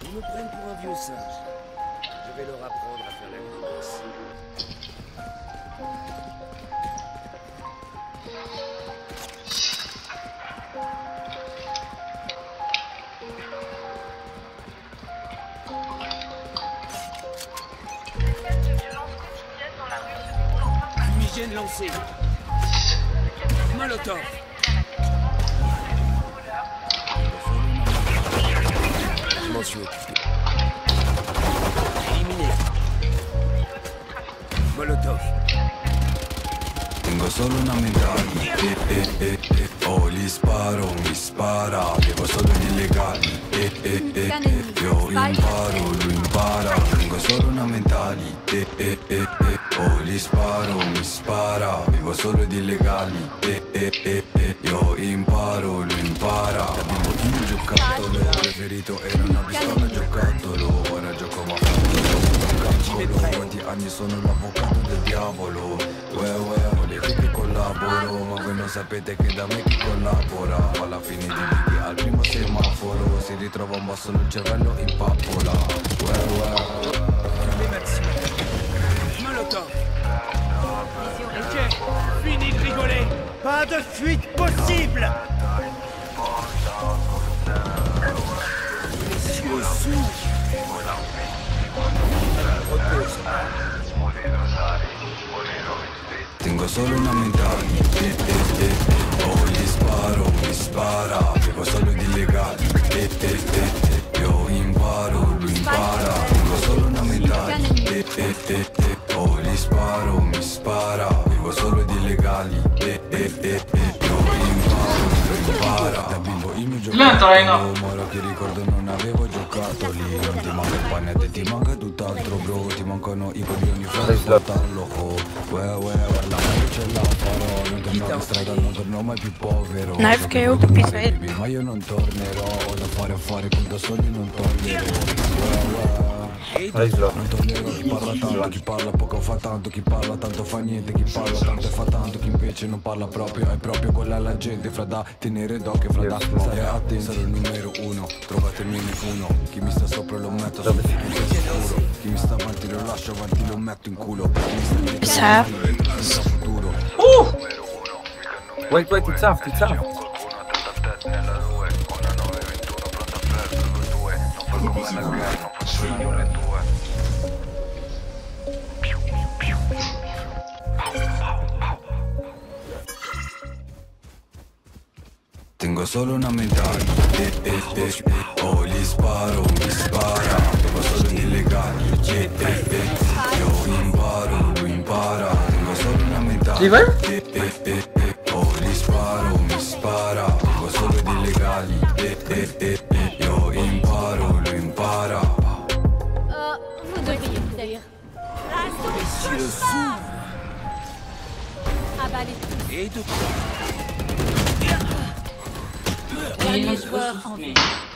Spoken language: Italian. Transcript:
Ils me prennent pour un vieux singe. Je vais leur apprendre à faire la grimace. Fumigène lancé. Molotov. Je m'en suis occupé. Éliminé. Molotov. Tengo solo una mentale, oh gli sparo, mi spara, vivo solo di illegali, io imparo, lui impara, tengo solo una mentale, oh gli sparo, mi spara, vivo solo di illegali, io imparo, lui impara. Da bimbo il mio giocattolo preferito era una pistola giocattolo, ora gioco ma quanti anni sono l'avvocato del diavolo. Volete che collaboro, ma voi non sapete che da me chi collabora. Alla fine di video al primo semaforo si ritrova un basso il cervello in pappola. Molotov. Ok, fini de rigoler. Pas de fuite possible. Monsieur sourd. Repose. Tengo solo una mentale, oh gli sparo, mi spara, vivo solo di illegali, io imparo, lui impara. Tengo solo una mentale, oh gli sparo, mi spara, vivo solo di illegali, io imparo, lui impara. Da bimbo il mio giocattolo, ma ora che ricordo non avevo giocato lì. Non ti manca il panette, ti manca tutt'altro bro, ti mancano i coglioni fra il pantallo. Guarda che ce la farò, non torno in strada, non torno mai più povero. Knife KO capisci? Ma io non tornerò, ho da fare con da soli non toglierò. Non tornerò, chi parla tanto, chi parla poco fa tanto, chi parla tanto fa niente, chi parla tanto e fa tanto, chi invece non parla proprio, è proprio quella la gente, fra da tenere d'occhio, fra da stare attenti. Sono il numero uno, trovatemi nessuno, chi mi sta sopra lo metto sul sicuro, chi mi sta avanti lo lascio avanti, lo metto in culo, chi mi sta dietro lo sta futuro. Wait, it's off. Tengo solo una mentale, oh gli sparo, mi spara, vivo solo di illegali, io imparo, lui impara. Tengo solo una mentale, oh gli sparo, mi spara, vivo solo di illegali, io imparo, lui impara. Vous devriez vous taire. Monsieur sourd. Avalez tout. Et de Dernier joueur en vie.